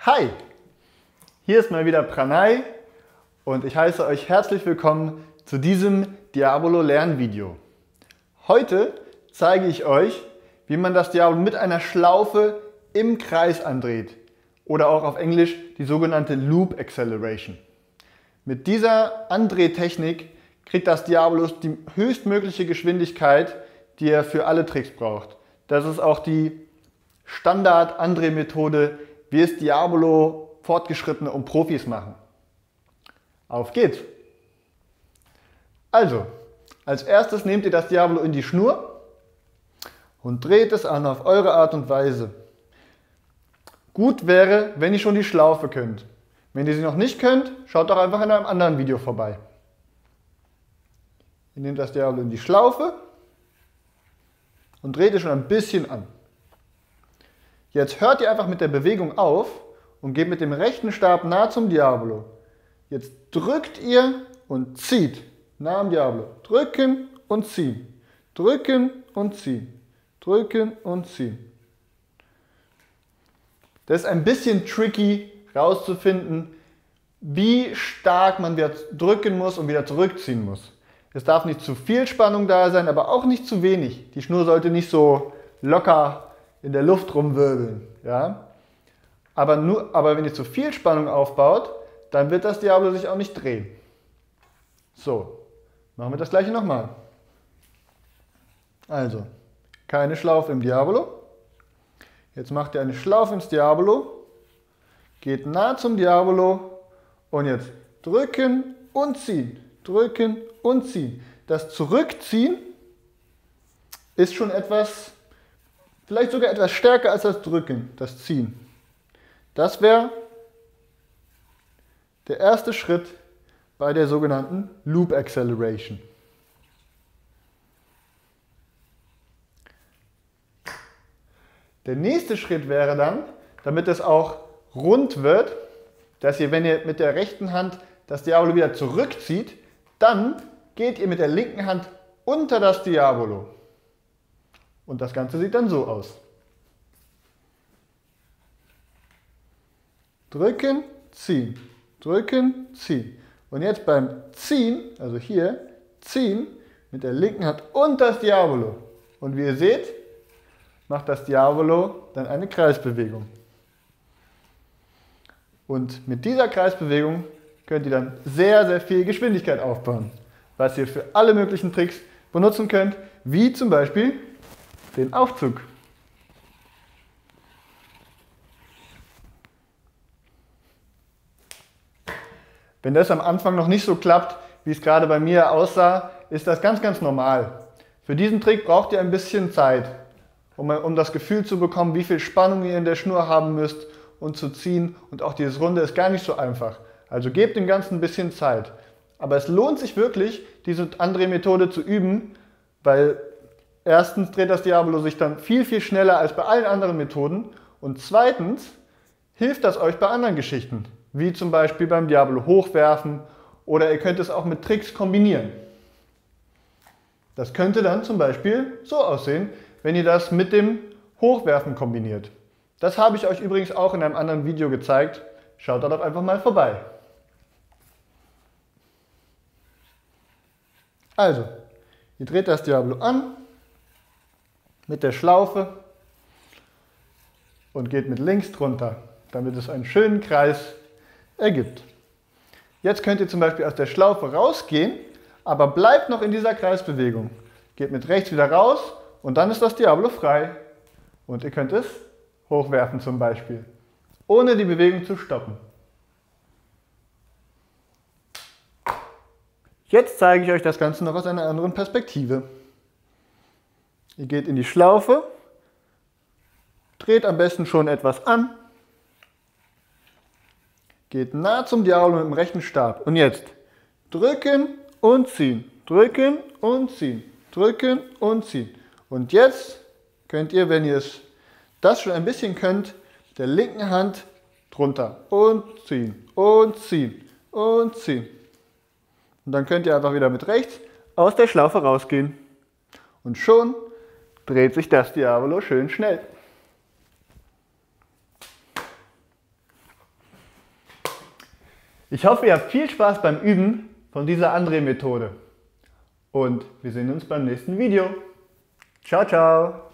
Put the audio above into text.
Hi, hier ist mal wieder Pranay und ich heiße euch herzlich willkommen zu diesem Diabolo Lernvideo. Heute zeige ich euch, wie man das Diabolo mit einer Schlaufe im Kreis andreht oder auch auf Englisch die sogenannte Loop Acceleration. Mit dieser Andrehtechnik kriegt das Diabolo die höchstmögliche Geschwindigkeit, die er für alle Tricks braucht. Das ist auch die Standard-Andrehmethode, wie es Diabolo Fortgeschrittene und Profis machen. Auf geht's! Also, als erstes nehmt ihr das Diabolo in die Schnur und dreht es an auf eure Art und Weise. Gut wäre, wenn ihr schon die Schlaufe könnt. Wenn ihr sie noch nicht könnt, schaut doch einfach in einem anderen Video vorbei. Ihr nehmt das Diabolo in die Schlaufe und dreht es schon ein bisschen an. Jetzt hört ihr einfach mit der Bewegung auf und geht mit dem rechten Stab nah zum Diabolo. Jetzt drückt ihr und zieht nah am Diabolo. Drücken und ziehen. Drücken und ziehen. Drücken und ziehen. Das ist ein bisschen tricky rauszufinden, wie stark man wieder drücken muss und wieder zurückziehen muss. Es darf nicht zu viel Spannung da sein, aber auch nicht zu wenig. Die Schnur sollte nicht so locker in der Luft rumwirbeln. Ja? Aber wenn ihr zu viel Spannung aufbaut, dann wird das Diabolo sich auch nicht drehen. So, machen wir das gleiche nochmal. Also, keine Schlaufe im Diabolo. Jetzt macht ihr eine Schlaufe ins Diabolo, geht nah zum Diabolo und jetzt drücken und ziehen, drücken und ziehen. Das Zurückziehen ist schon etwas, vielleicht sogar etwas stärker als das Drücken, das Ziehen. Das wäre der erste Schritt bei der sogenannten Loop Acceleration. Der nächste Schritt wäre dann, damit es auch rund wird, dass ihr, wenn ihr mit der rechten Hand das Diabolo wieder zurückzieht, dann geht ihr mit der linken Hand unter das Diabolo. Und das Ganze sieht dann so aus. Drücken, ziehen, drücken, ziehen. Und jetzt beim Ziehen, also hier, ziehen, mit der linken Hand unter das Diabolo. Und wie ihr seht, macht das Diabolo dann eine Kreisbewegung. Und mit dieser Kreisbewegung könnt ihr dann sehr, sehr viel Geschwindigkeit aufbauen, was ihr für alle möglichen Tricks benutzen könnt, wie zum Beispiel den Aufzug. Wenn das am Anfang noch nicht so klappt, wie es gerade bei mir aussah, ist das ganz, ganz normal. Für diesen Trick braucht ihr ein bisschen Zeit, um das Gefühl zu bekommen, wie viel Spannung ihr in der Schnur haben müsst und zu ziehen. Und auch dieses Runde ist gar nicht so einfach. Also gebt dem Ganzen ein bisschen Zeit. Aber es lohnt sich wirklich, diese Andrehmethode zu üben, weil erstens dreht das Diabolo sich dann viel, viel schneller als bei allen anderen Methoden. Und zweitens hilft das euch bei anderen Geschichten, wie zum Beispiel beim Diabolo hochwerfen, oder ihr könnt es auch mit Tricks kombinieren. Das könnte dann zum Beispiel so aussehen, wenn ihr das mit dem Hochwerfen kombiniert. Das habe ich euch übrigens auch in einem anderen Video gezeigt. Schaut da doch einfach mal vorbei. Also, ihr dreht das Diabolo an mit der Schlaufe und geht mit links drunter, damit es einen schönen Kreis ergibt. Jetzt könnt ihr zum Beispiel aus der Schlaufe rausgehen, aber bleibt noch in dieser Kreisbewegung. Geht mit rechts wieder raus und dann ist das Diabolo frei. Und ihr könnt es hochwerfen zum Beispiel, ohne die Bewegung zu stoppen. Jetzt zeige ich euch das Ganze noch aus einer anderen Perspektive. Ihr geht in die Schlaufe, dreht am besten schon etwas an, geht nah zum Diabolo mit dem rechten Stab. Und jetzt drücken und ziehen, drücken und ziehen, drücken und ziehen. Und jetzt könnt ihr, wenn ihr das schon ein bisschen könnt, mit der linken Hand drunter und ziehen und ziehen und ziehen. Und dann könnt ihr einfach wieder mit rechts aus der Schlaufe rausgehen. Und schon dreht sich das Diabolo schön schnell. Ich hoffe, ihr habt viel Spaß beim Üben von dieser André-Methode. Und wir sehen uns beim nächsten Video. Ciao, ciao!